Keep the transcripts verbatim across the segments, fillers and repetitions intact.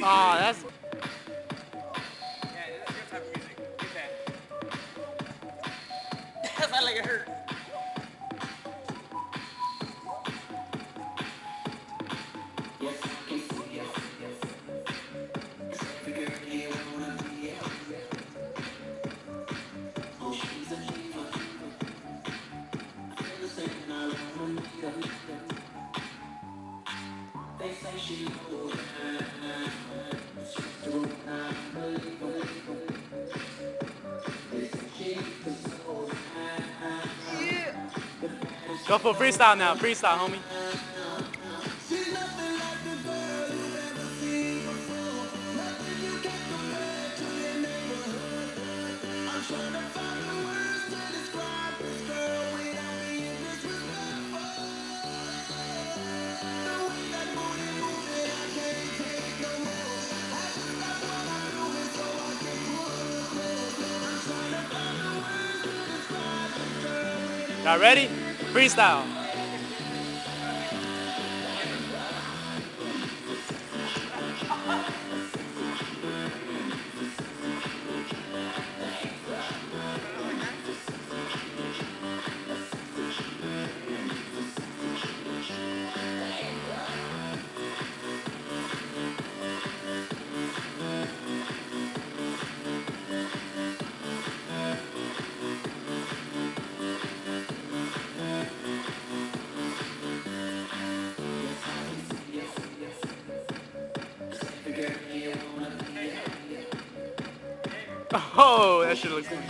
Oh, that's. Yeah, this is your type of music. Get that. That sounds like it hurt. They say she knows Go for freestyle now. Freestyle, homie. she's nothing like the girl you've ever seen before. Nothing you can compare to your neighborhood. I'm trying to find the words to describe this girl without being disrespectful. The way that booty moves it, I can't take no more. I just stop what I'm doing so I can pull her close. I'm trying to find the words to describe this girl. Y'all ready? Freestyle. Oh, that shit looks clean.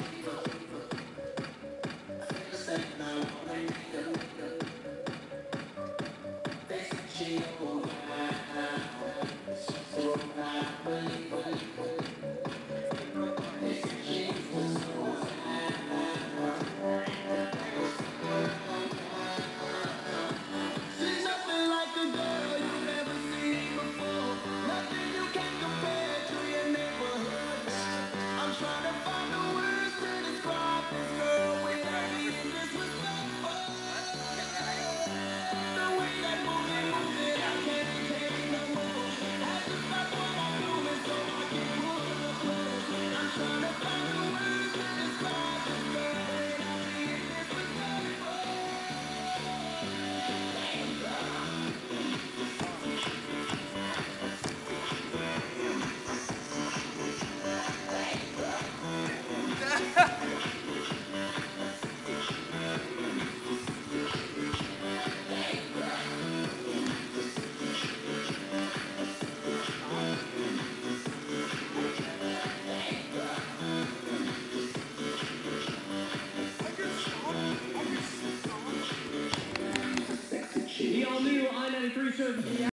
She's nothing like the girl you've ever seen before. Nothing you can compare to your neighborhood. I'm trying to find the words to describe this girl without being disrespectful. The way that booty moves it, I can't take no more. Had to stop what I'm doing so I can pull her close. I'm trying to find the words to describe this girl without being disrespectful. The all-new I ninety-three service.